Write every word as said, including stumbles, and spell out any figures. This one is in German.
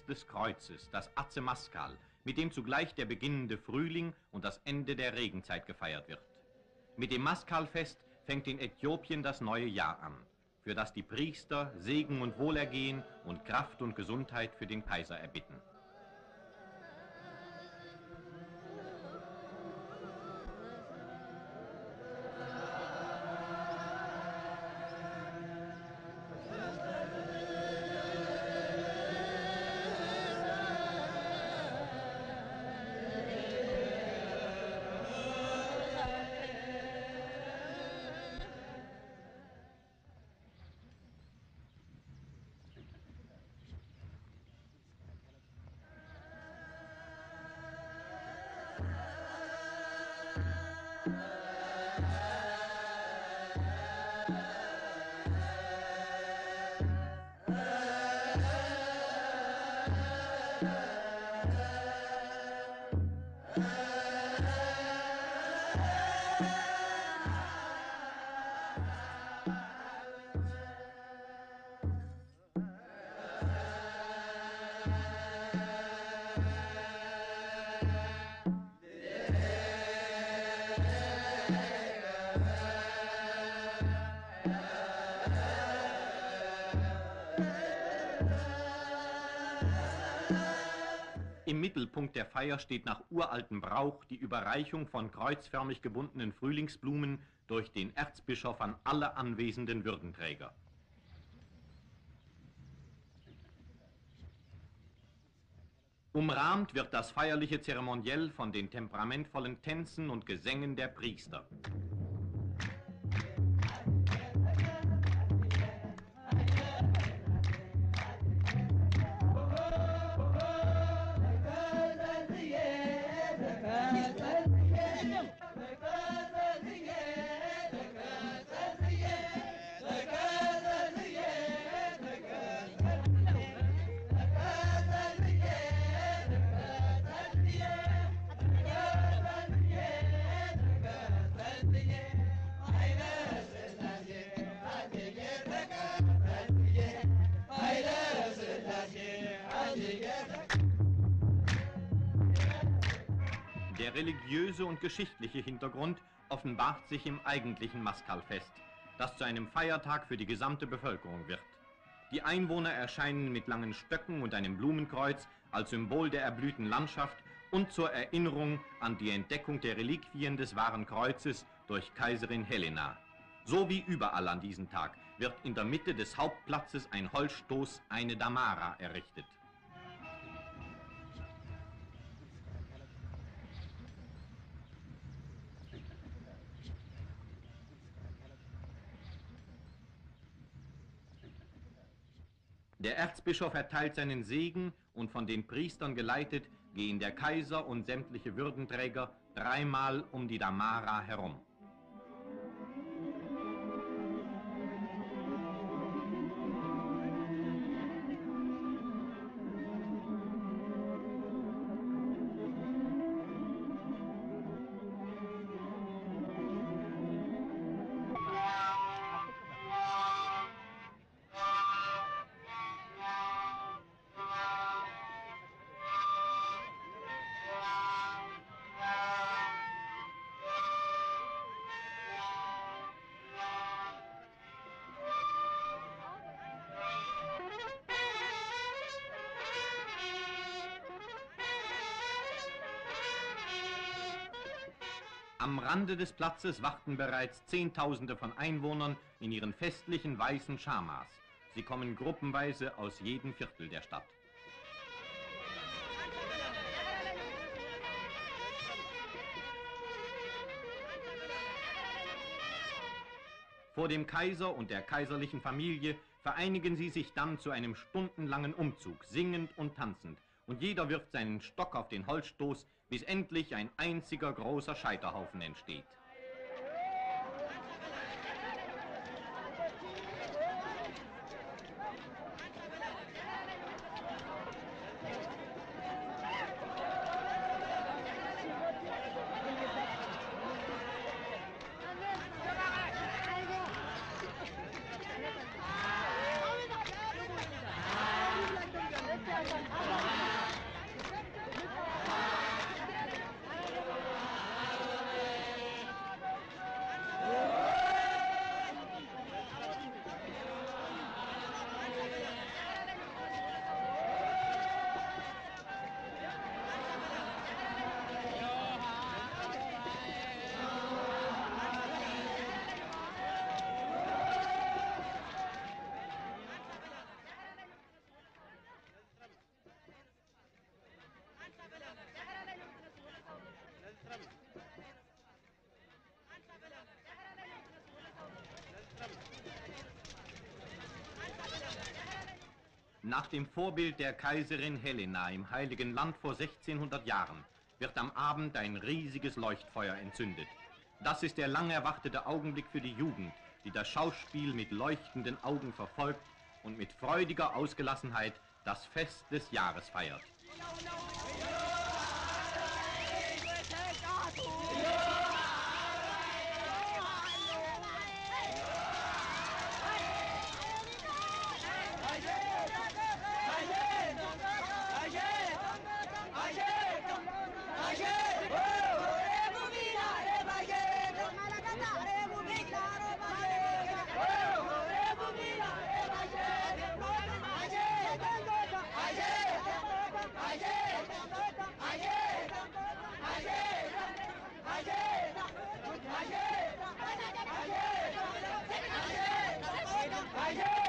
Fest des Kreuzes, das Azemaskal, mit dem zugleich der beginnende Frühling und das Ende der Regenzeit gefeiert wird. Mit dem Maskalfest fängt in Äthiopien das neue Jahr an, für das die Priester Segen und Wohlergehen und Kraft und Gesundheit für den Kaiser erbitten. Im Mittelpunkt der Feier steht nach uraltem Brauch die Überreichung von kreuzförmig gebundenen Frühlingsblumen durch den Erzbischof an alle anwesenden Würdenträger. Umrahmt wird das feierliche Zeremoniell von den temperamentvollen Tänzen und Gesängen der Priester. Der religiöse und geschichtliche Hintergrund offenbart sich im eigentlichen Maskalfest, das zu einem Feiertag für die gesamte Bevölkerung wird. Die Einwohner erscheinen mit langen Stöcken und einem Blumenkreuz als Symbol der erblühten Landschaft und zur Erinnerung an die Entdeckung der Reliquien des wahren Kreuzes durch Kaiserin Helena. So wie überall an diesem Tag wird in der Mitte des Hauptplatzes ein Holzstoß, eine Damara, errichtet. Der Erzbischof erteilt seinen Segen und von den Priestern geleitet gehen der Kaiser und sämtliche Würdenträger dreimal um die Damara herum. Am Rande des Platzes warten bereits Zehntausende von Einwohnern in ihren festlichen weißen Schamas. Sie kommen gruppenweise aus jedem Viertel der Stadt. Vor dem Kaiser und der kaiserlichen Familie vereinigen sie sich dann zu einem stundenlangen Umzug, singend und tanzend. Und jeder wirft seinen Stock auf den Holzstoß, bis endlich ein einziger großer Scheiterhaufen entsteht. Thank you. Nach dem Vorbild der Kaiserin Helena im Heiligen Land vor sechzehnhundert Jahren wird am Abend ein riesiges Leuchtfeuer entzündet. Das ist der lang erwartete Augenblick für die Jugend, die das Schauspiel mit leuchtenden Augen verfolgt und mit freudiger Ausgelassenheit das Fest des Jahres feiert. Aye!